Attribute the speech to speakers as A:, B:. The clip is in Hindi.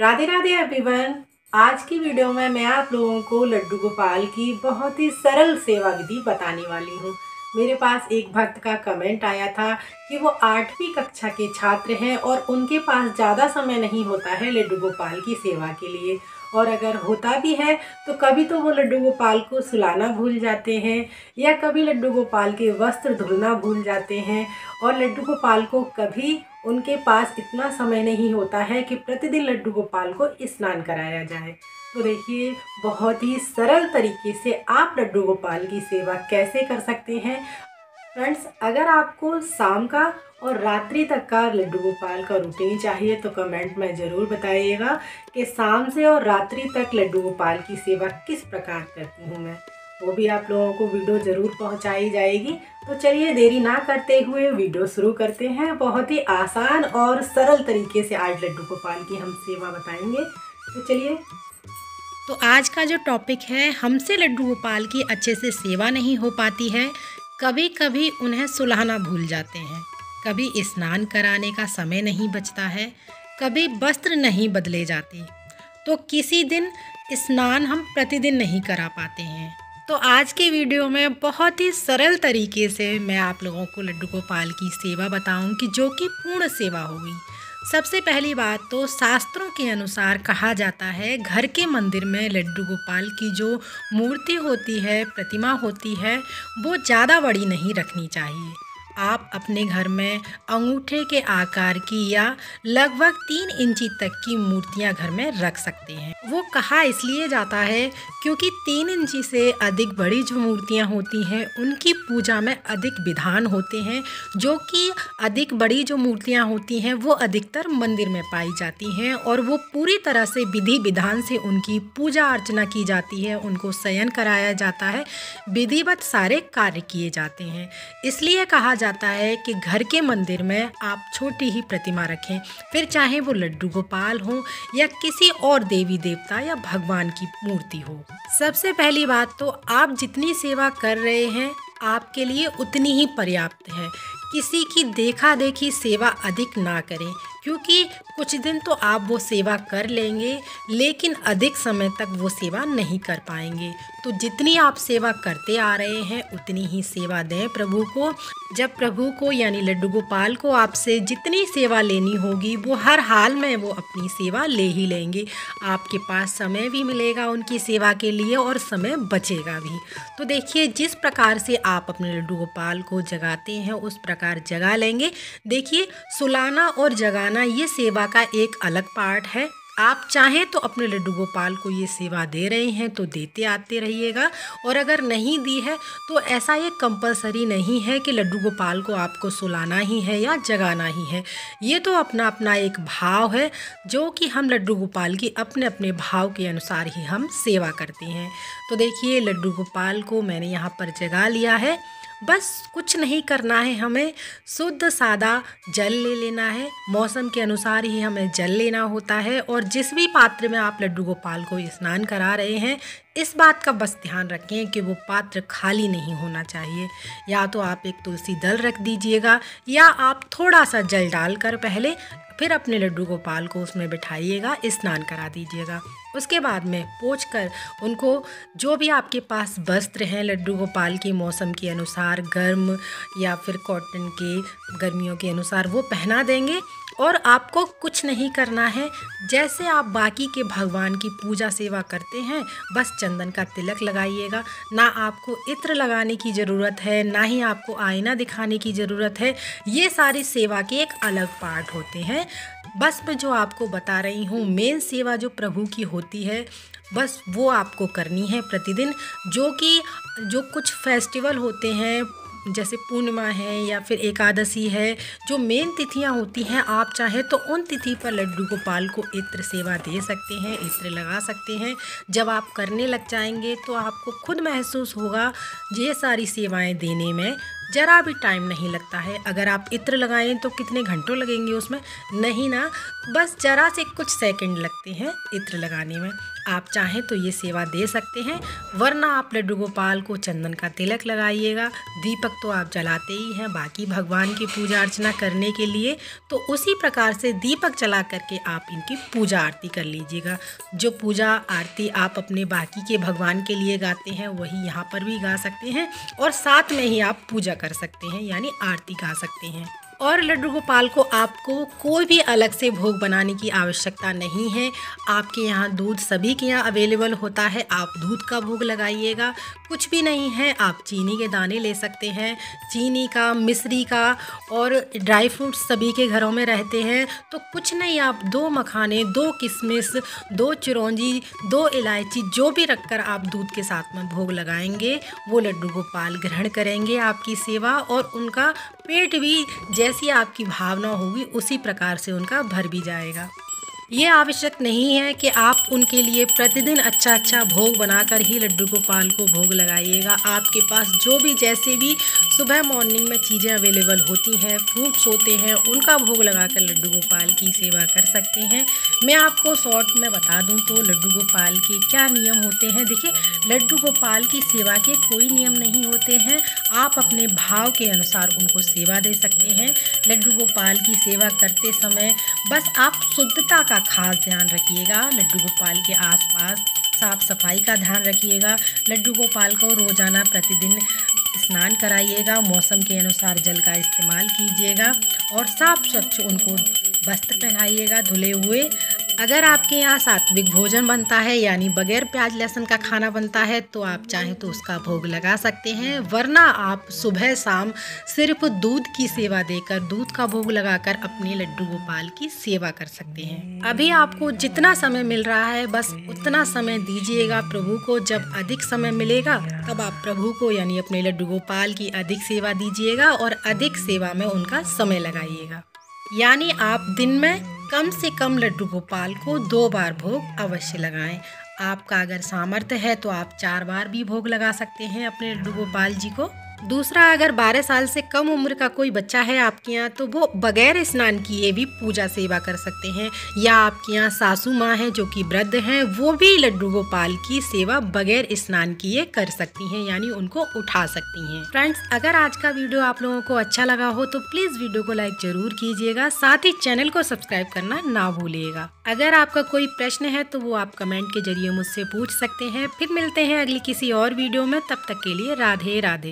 A: राधे राधे एवरीवन। आज की वीडियो में मैं आप लोगों को लड्डू गोपाल की बहुत ही सरल सेवा विधि बताने वाली हूँ। मेरे पास एक भक्त का कमेंट आया था कि वो 8वीं कक्षा के छात्र हैं और उनके पास ज़्यादा समय नहीं होता है लड्डू गोपाल की सेवा के लिए, और अगर होता भी है तो कभी तो वो लड्डू गोपाल को सुलाना भूल जाते हैं या कभी लड्डू गोपाल के वस्त्र धुलना भूल जाते हैं, और लड्डू गोपाल को कभी उनके पास इतना समय नहीं होता है कि प्रतिदिन लड्डू गोपाल को स्नान कराया जाए। तो देखिए, बहुत ही सरल तरीके से आप लड्डू गोपाल की सेवा कैसे कर सकते हैं। फ्रेंड्स, अगर आपको शाम का और रात्रि तक का लड्डू गोपाल का रूटीन चाहिए तो कमेंट में ज़रूर बताइएगा कि शाम से और रात्रि तक लड्डू गोपाल की सेवा किस प्रकार करती हूँ मैं। वो भी आप लोगों को वीडियो ज़रूर पहुँचाई जाएगी। तो चलिए देरी ना करते हुए वीडियो शुरू करते हैं। बहुत ही आसान और सरल तरीके से आज लड्डू गोपाल की हम सेवा बताएंगे। तो चलिए।
B: तो आज का जो टॉपिक है, हमसे लड्डू गोपाल की अच्छे से सेवा नहीं हो पाती है। कभी कभी उन्हें सुलाना भूल जाते हैं, कभी स्नान कराने का समय नहीं बचता है, कभी वस्त्र नहीं बदले जाते, तो किसी दिन स्नान हम प्रतिदिन नहीं करा पाते हैं। तो आज के वीडियो में बहुत ही सरल तरीके से मैं आप लोगों को लड्डू गोपाल की सेवा बताऊंगी, जो कि पूर्ण सेवा होगी। सबसे पहली बात तो शास्त्रों के अनुसार कहा जाता है, घर के मंदिर में लड्डू गोपाल की जो मूर्ति होती है, प्रतिमा होती है, वो ज़्यादा बड़ी नहीं रखनी चाहिए। आप अपने घर में अंगूठे के आकार की या लगभग 3 इंची तक की मूर्तियां घर में रख सकते हैं। वो कहा इसलिए जाता है क्योंकि 3 इंची से अधिक बड़ी जो मूर्तियां होती हैं उनकी पूजा में अधिक विधान होते हैं, जो कि अधिक बड़ी जो मूर्तियां होती हैं वो अधिकतर मंदिर में पाई जाती हैं और वो पूरी तरह से विधि विधान से उनकी पूजा अर्चना की जाती है, उनको शयन कराया जाता है, विधिवत सारे कार्य किए जाते हैं। इसलिए कहा जाता है कि घर के मंदिर में आप छोटी ही प्रतिमा रखें, फिर चाहे वो लड्डू गोपाल हो या किसी और देवी देवता या भगवान की मूर्ति हो। सबसे पहली बात तो आप जितनी सेवा कर रहे हैं आपके लिए उतनी ही पर्याप्त है। किसी की देखा देखी सेवा अधिक ना करें, क्योंकि कुछ दिन तो आप वो सेवा कर लेंगे लेकिन अधिक समय तक वो सेवा नहीं कर पाएंगे। तो जितनी आप सेवा करते आ रहे हैं उतनी ही सेवा दें प्रभु को। जब प्रभु को यानी लड्डू गोपाल को आपसे जितनी सेवा लेनी होगी वो हर हाल में वो अपनी सेवा ले ही लेंगे। आपके पास समय भी मिलेगा उनकी सेवा के लिए और समय बचेगा भी। तो देखिए, जिस प्रकार से आप अपने लड्डू गोपाल को जगाते हैं उस प्रकार जगा लेंगे। देखिए, सुलाना और जगाना ये सेवा का एक अलग पार्ट है। आप चाहें तो अपने लड्डू गोपाल को ये सेवा दे रहे हैं तो देते आते रहिएगा, और अगर नहीं दी है तो ऐसा ये कंपलसरी नहीं है कि लड्डू गोपाल को आपको सुलाना ही है या जगाना ही है। ये तो अपना अपना एक भाव है, जो कि हम लड्डू गोपाल की अपने अपने भाव के अनुसार ही हम सेवा करते हैं। तो देखिए, लड्डू गोपाल को मैंने यहाँ पर जगा लिया है। बस कुछ नहीं करना है, हमें शुद्ध सादा जल ले लेना है। मौसम के अनुसार ही हमें जल लेना होता है, और जिस भी पात्र में आप लड्डू गोपाल को स्नान करा रहे हैं इस बात का बस ध्यान रखें कि वो पात्र खाली नहीं होना चाहिए। या तो आप एक तुलसी दल रख दीजिएगा या आप थोड़ा सा जल डालकर पहले फिर अपने लड्डू गोपाल को उसमें बिठाइएगा, स्नान करा दीजिएगा। उसके बाद में पोंछ कर उनको जो भी आपके पास वस्त्र हैं लड्डू गोपाल के मौसम के अनुसार, गर्म या फिर कॉटन के गर्मियों के अनुसार, वो पहना देंगे। और आपको कुछ नहीं करना है, जैसे आप बाकी के भगवान की पूजा सेवा करते हैं बस चंदन का तिलक लगाइएगा। ना आपको इत्र लगाने की ज़रूरत है, ना ही आपको आईना दिखाने की ज़रूरत है। ये सारी सेवा के एक अलग पार्ट होते हैं। बस मैं जो आपको बता रही हूँ, मेन सेवा जो प्रभु की होती है बस वो आपको करनी है प्रतिदिन। जो कुछ फेस्टिवल होते हैं जैसे पूर्णिमा है या फिर एकादशी है, जो मेन तिथियां होती हैं, आप चाहें तो उन तिथि पर लड्डू गोपाल को इत्र सेवा दे सकते हैं, इत्र लगा सकते हैं। जब आप करने लग जाएंगे तो आपको खुद महसूस होगा ये सारी सेवाएं देने में ज़रा भी टाइम नहीं लगता है। अगर आप इत्र लगाएं तो कितने घंटों लगेंगे उसमें, नहीं ना, बस ज़रा से कुछ सेकंड लगते हैं इत्र लगाने में। आप चाहें तो ये सेवा दे सकते हैं, वरना आप लड्डू गोपाल को चंदन का तिलक लगाइएगा। दीपक तो आप जलाते ही हैं बाकी भगवान की पूजा अर्चना करने के लिए, तो उसी प्रकार से दीपक जला करके आप इनकी पूजा आरती कर लीजिएगा। जो पूजा आरती आप अपने बाकी के भगवान के लिए गाते हैं वही यहाँ पर भी गा सकते हैं, और साथ में ही आप पूजा कर सकते हैं यानी आरती गा सकते हैं। और लड्डू गोपाल को आपको कोई भी अलग से भोग बनाने की आवश्यकता नहीं है। आपके यहाँ दूध सभी के यहाँ अवेलेबल होता है, आप दूध का भोग लगाइएगा। कुछ भी नहीं है, आप चीनी के दाने ले सकते हैं, चीनी का, मिश्री का, और ड्राई फ्रूट्स सभी के घरों में रहते हैं। तो कुछ नहीं, आप 2 मखाने, 2 किशमिश, 2 चिरौंजी, 2 इलायची जो भी रखकर आप दूध के साथ में भोग लगाएंगे, वो लड्डू गोपाल ग्रहण करेंगे आपकी सेवा, और उनका पेट भी जैसी आपकी भावना होगी उसी प्रकार से उनका भर भी जाएगा। ये आवश्यक नहीं है कि आप उनके लिए प्रतिदिन अच्छा अच्छा भोग बनाकर ही लड्डू गोपाल को भोग लगाइएगा। आपके पास जो भी जैसे भी सुबह मॉर्निंग में चीज़ें अवेलेबल होती हैं, फ्रूट्स होते हैं, उनका भोग लगाकर लड्डू गोपाल की सेवा कर सकते हैं। मैं आपको शॉर्ट में बता दूं तो लड्डू गोपाल के क्या नियम होते हैं। देखिए, लड्डू गोपाल की सेवा के कोई नियम नहीं होते हैं, आप अपने भाव के अनुसार उनको सेवा दे सकते हैं। लड्डू गोपाल की सेवा करते समय बस आप शुद्धता का खास ध्यान रखिएगा। लड्डू गोपाल के आसपास साफ सफाई का ध्यान रखिएगा। लड्डू गोपाल को रोज़ाना प्रतिदिन स्नान कराइएगा, मौसम के अनुसार जल का इस्तेमाल कीजिएगा, और साफ स्वच्छ उनको वस्त्र पहनाइएगा धुले हुए। अगर आपके यहाँ सात्विक भोजन बनता है यानी बगैर प्याज लहसुन का खाना बनता है तो आप चाहें तो उसका भोग लगा सकते हैं, वरना आप सुबह शाम सिर्फ दूध की सेवा देकर, दूध का भोग लगाकर अपने लड्डू गोपाल की सेवा कर सकते हैं। अभी आपको जितना समय मिल रहा है बस उतना समय दीजिएगा प्रभु को। जब अधिक समय मिलेगा तब आप प्रभु को यानी अपने लड्डू गोपाल की अधिक सेवा दीजिएगा और अधिक सेवा में उनका समय लगाइएगा। यानी आप दिन में कम से कम लड्डू गोपाल को 2 बार भोग अवश्य लगाएं। आपका अगर सामर्थ्य है तो आप 4 बार भी भोग लगा सकते हैं अपने लड्डू गोपाल जी को। दूसरा, अगर 12 साल से कम उम्र का कोई बच्चा है आपके यहाँ तो वो बगैर स्नान किए भी पूजा सेवा कर सकते हैं, या आपके यहाँ सासू माँ हैं जो कि वृद्ध हैं, वो भी लड्डू गोपाल की सेवा बगैर स्नान किए कर सकती हैं यानी उनको उठा सकती हैं। फ्रेंड्स, अगर आज का वीडियो आप लोगों को अच्छा लगा हो तो प्लीज़ वीडियो को लाइक जरूर कीजिएगा, साथ ही चैनल को सब्सक्राइब करना ना भूलिएगा। अगर आपका कोई प्रश्न है तो वो आप कमेंट के जरिए मुझसे पूछ सकते हैं। फिर मिलते हैं अगली किसी और वीडियो में, तब तक के लिए राधे राधे।